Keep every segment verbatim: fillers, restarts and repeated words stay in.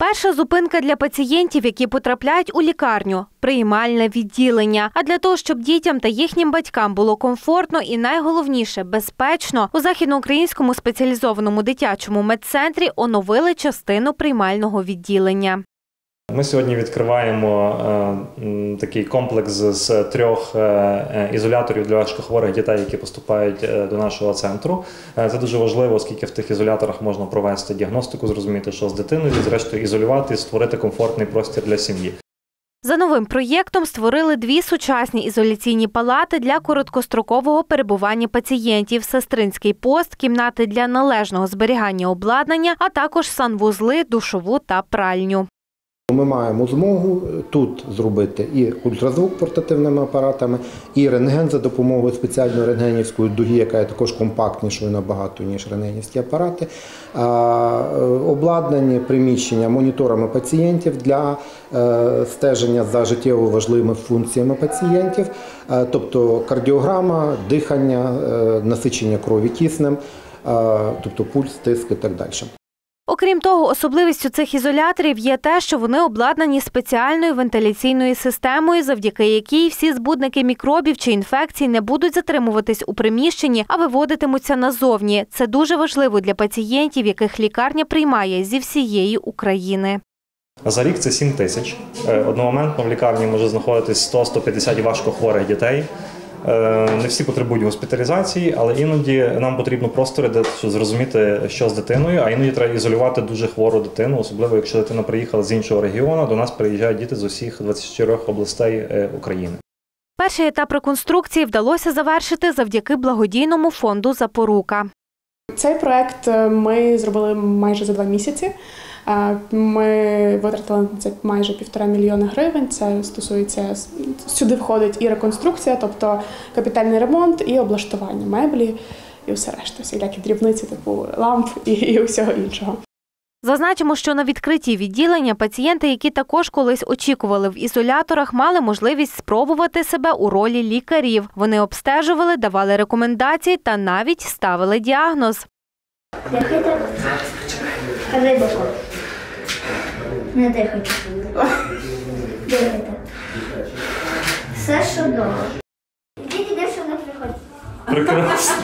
Перша зупинка для пацієнтів, які потрапляють у лікарню – приймальне відділення. А для того, щоб дітям та їхнім батькам було комфортно і, найголовніше, безпечно, у Західноукраїнському спеціалізованому дитячому медцентрі оновили частину приймального відділення. Ми сьогодні відкриваємо е, такий комплекс з трьох е, ізоляторів для важкохворих дітей, які поступають е, до нашого центру. Е, це дуже важливо, оскільки в тих ізоляторах можна провести діагностику, зрозуміти, що з дитиною, і зрештою ізолювати і створити комфортний простір для сім'ї. За новим проєктом створили дві сучасні ізоляційні палати для короткострокового перебування пацієнтів, сестринський пост, кімнати для належного зберігання обладнання, а також санвузли, душову та пральню. Ми маємо змогу тут зробити і ультразвук портативними апаратами, і рентген за допомогою спеціальної рентгенівської дуги, яка є також компактнішою набагато, ніж рентгенівські апарати, обладнані приміщення моніторами пацієнтів для стеження за життєво важливими функціями пацієнтів, тобто кардіограма, дихання, насичення крові киснем, тобто пульс, тиск і так далі. Окрім того, особливістю цих ізоляторів є те, що вони обладнані спеціальною вентиляційною системою, завдяки якій всі збудники мікробів чи інфекцій не будуть затримуватись у приміщенні, а виводитимуться назовні. Це дуже важливо для пацієнтів, яких лікарня приймає зі всієї України. За рік це сім тисяч. Одномоментно в лікарні може знаходитись сто - сто п'ятдесят важкохворих дітей. Не всі потребують госпіталізації, але іноді нам потрібно простори, щоб зрозуміти, що з дитиною, а іноді треба ізолювати дуже хвору дитину, особливо якщо дитина приїхала з іншого регіону, до нас приїжджають діти з усіх двадцяти чотирьох областей України. Перший етап реконструкції вдалося завершити завдяки благодійному фонду «Запорука». Цей проект ми зробили майже за два місяці. Ми витратили на це майже півтора мільйона гривень. Це стосується, сюди входить і реконструкція, тобто капітальний ремонт, і облаштування меблі, і все решта, всілякі дрібниці, типу ламп і, і всього іншого. Зазначимо, що на відкритті відділення пацієнти, які також колись очікували в ізоляторах, мали можливість спробувати себе у ролі лікарів. Вони обстежували, давали рекомендації та навіть ставили діагноз. Дихайте. Глибоко. Не дихайте. Дихайте. Все, що вдома. Ідіть, іде, що не приходить. Прекрасно.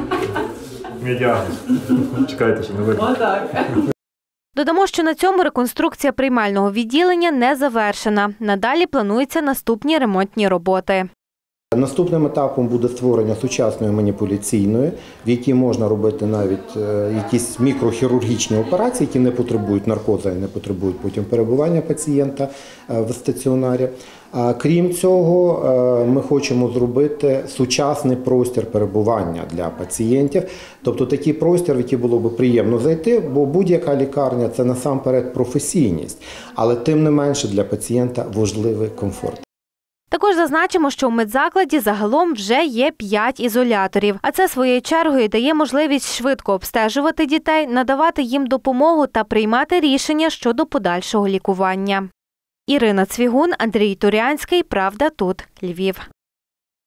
Мій діагноз. Чекайте, що не видно. Отак. Додамо, що на цьому реконструкція приймального відділення не завершена. Надалі плануються наступні ремонтні роботи. Наступним етапом буде створення сучасної маніпуляційної, в якій можна робити навіть якісь мікрохірургічні операції, які не потребують наркозу і не потребують потім перебування пацієнта в стаціонарі. Крім цього, ми хочемо зробити сучасний простір перебування для пацієнтів, тобто такий простір, в який було б приємно зайти, бо будь-яка лікарня – це насамперед професійність, але тим не менше для пацієнта важливий комфорт. Також зазначимо, що у медзакладі загалом вже є п'ять ізоляторів, а це своєю чергою дає можливість швидко обстежувати дітей, надавати їм допомогу та приймати рішення щодо подальшого лікування. Ірина Цвігун, Андрій Турянський, «Правда тут», Львів.